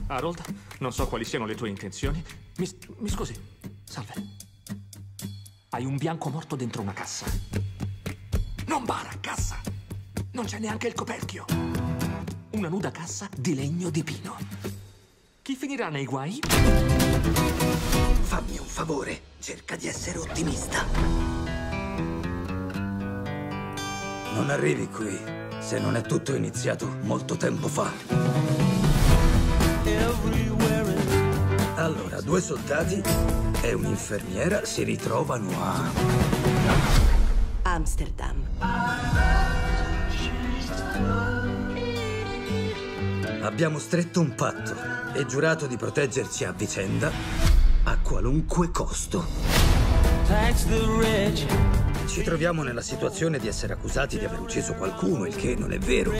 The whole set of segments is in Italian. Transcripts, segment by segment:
Harold, non so quali siano le tue intenzioni. Mi scusi. Salve. Hai un bianco morto dentro una cassa. Non bara, cassa. Non c'è neanche il coperchio. Una nuda cassa di legno di pino. Chi finirà nei guai? Fammi un favore, cerca di essere ottimista. Non arrivi qui se non è tutto iniziato molto tempo fa. Allora, 2 soldati e un'infermiera si ritrovano a Amsterdam. Abbiamo stretto un patto e giurato di proteggerci a vicenda a qualunque costo. Ci troviamo nella situazione di essere accusati di aver ucciso qualcuno, il che non è vero.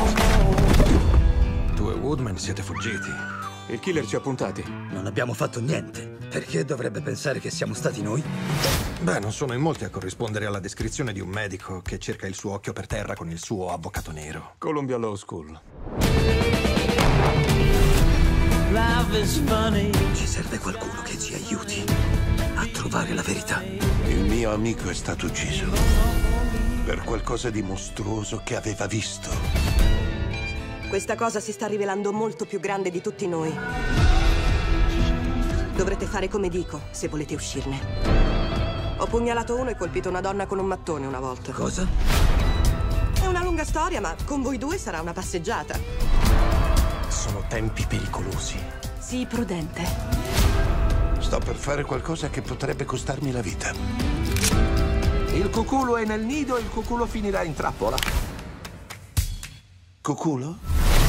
Tu e Woodman siete fuggiti. Il killer ci ha puntati. Non abbiamo fatto niente. Perché dovrebbe pensare che siamo stati noi? Beh, non sono in molti a corrispondere alla descrizione di un medico che cerca il suo occhio per terra con il suo avvocato nero. Columbia Law School. Ci serve qualcuno che ci aiuti a trovare la verità. Il mio amico è stato ucciso per qualcosa di mostruoso che aveva visto. Questa cosa si sta rivelando molto più grande di tutti noi. Dovrete fare come dico, se volete uscirne. Ho pugnalato uno e colpito una donna con un mattone una volta. Cosa? È una lunga storia, ma con voi due sarà una passeggiata. Sono tempi pericolosi. Sii prudente. Sto per fare qualcosa che potrebbe costarmi la vita. Il cuculo è nel nido e il cuculo finirà in trappola. Cuculo?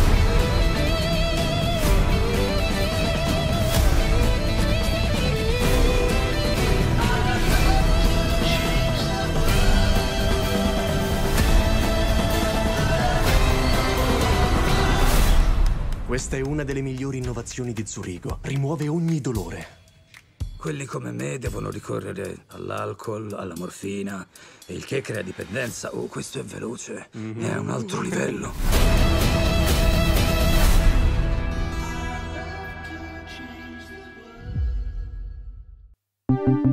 Questa è una delle migliori innovazioni di Zurigo. Rimuove ogni dolore. Quelli come me devono ricorrere all'alcol, alla morfina, e il che crea dipendenza. Oh, questo è veloce. È a un altro livello.